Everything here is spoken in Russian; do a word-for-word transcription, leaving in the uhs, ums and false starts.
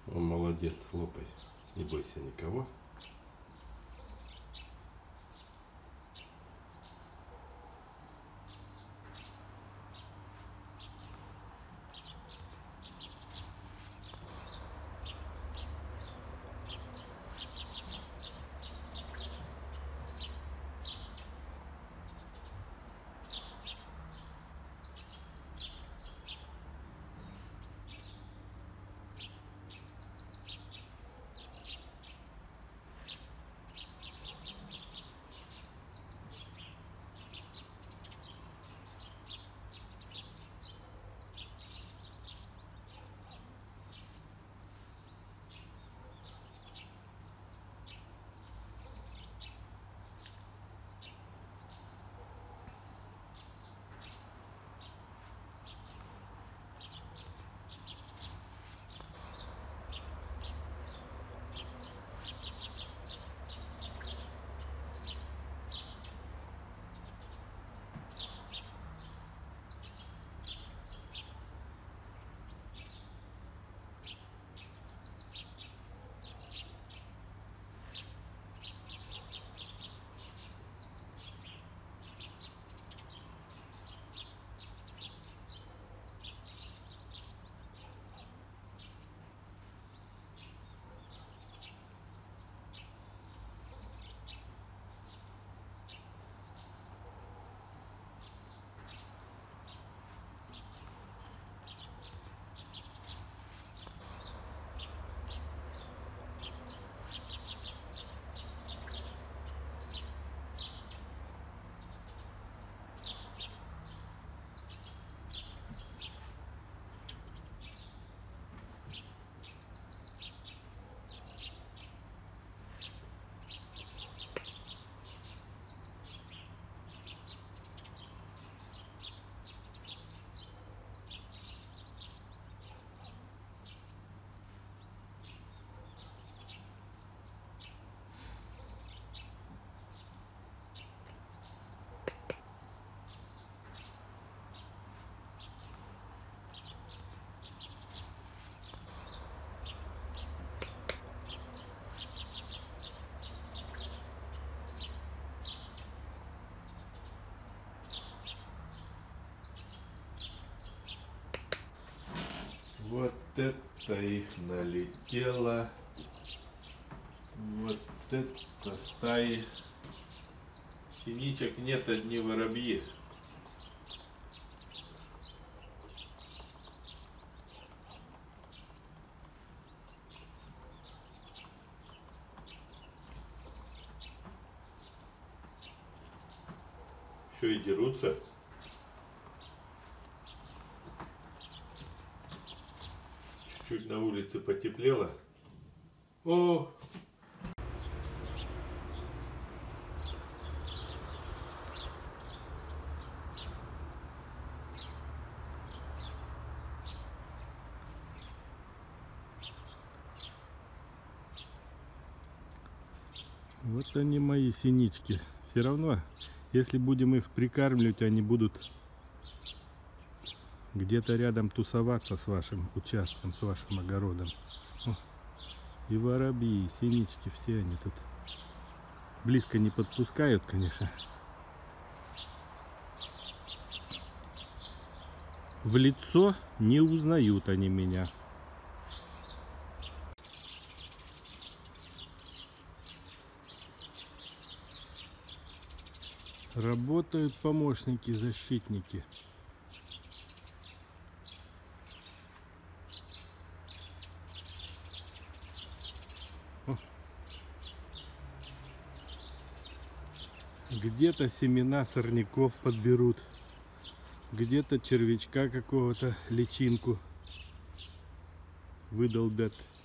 О, молодец, лопай. Не бойся никого. Вот это их налетело. Вот это стаи. Синичек нет, одни воробьи. Еще и дерутся. Чуть на улице потеплело. О! Вот они, мои синички. Все равно, если будем их прикармливать, они будут где-то рядом тусоваться с вашим участком, с вашим огородом. О, и воробьи, и синички, все они тут. Близко не подпускают, конечно. В лицо не узнают они меня. Работают помощники, защитники. Где-то семена сорняков подберут, где-то червячка какого-то, личинку выдолбят.